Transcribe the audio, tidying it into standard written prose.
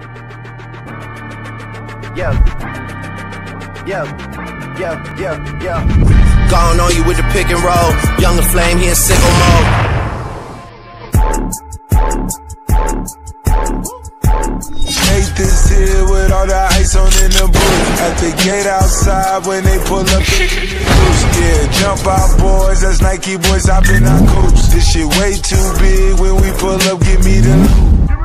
Yeah. Gone on you with the pick and roll. Younger Flame, he in sicko mode. Nathan's here with all the ice on in the booth. At the gate outside when they pull up the yeah, jump out boys, that's Nike boys hopping our coops. This shit way too big when we pull up, give me the loot.